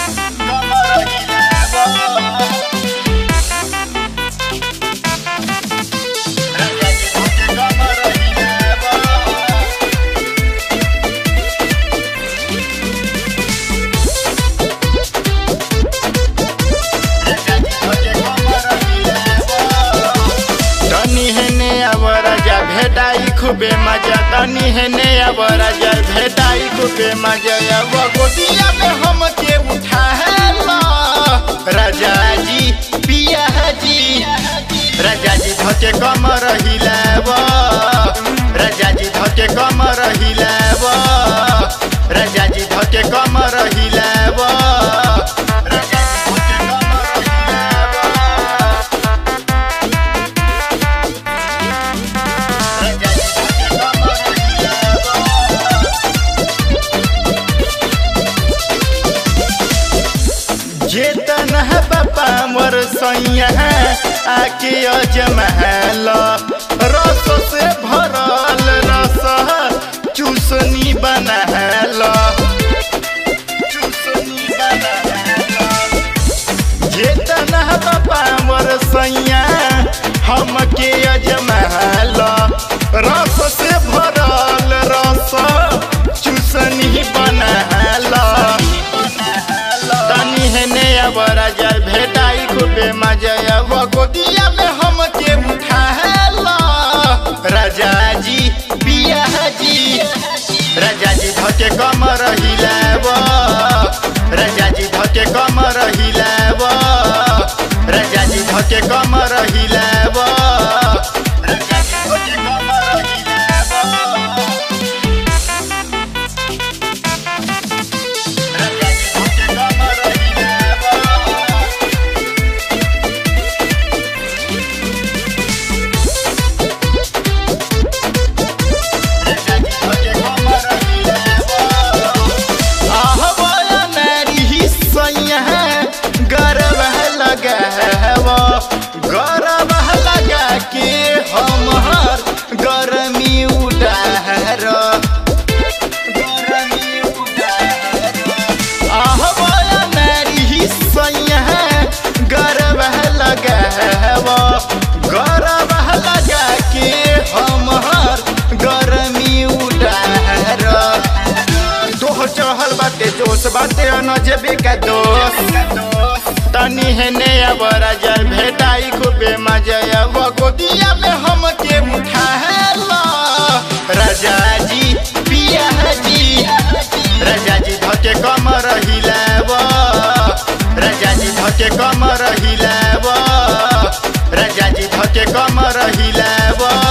भेटाई खूबे मजा तनी है ने अब राजा भेटाई खूबे मजा वो गोदिया में हम के उठा है राजा जी पिया जी राजा जी धके कम रहिला वो राजा जी धके कम रहिला वो राजा जी धके कम रहिला वो जेतन है बापा मोर सैया आके अजमहल रस से भरल रस चूसनी बनहल जेतन है बापा मोर सैया हम के अजमहल रस से भरल रस चूसनी बनहल अब राजा भेटाई खूबे मजा वो गोदिया में हम के उठा है राजा जी पिया जी राजा जी धके कम रहिला वो राजा जी धके कम रहिला वो राजा जी धके कम रहिला वो गरब लगा के हमार गर्मी उड़ार मेरी सैया गरब लगा गरब लगा के हमार गर्मी उड़ार दोह चहल बाटे जोश बाटे नजबे का दोस्त तनी है ने अब राजा भेटाई खूबे मजा वो गोदिया में हम के उठा है राजा जी पिया जी राजा जी धके कम रहिला वो राजा जी धके कम रहिला वो राजा जी धके कम रहिला वो।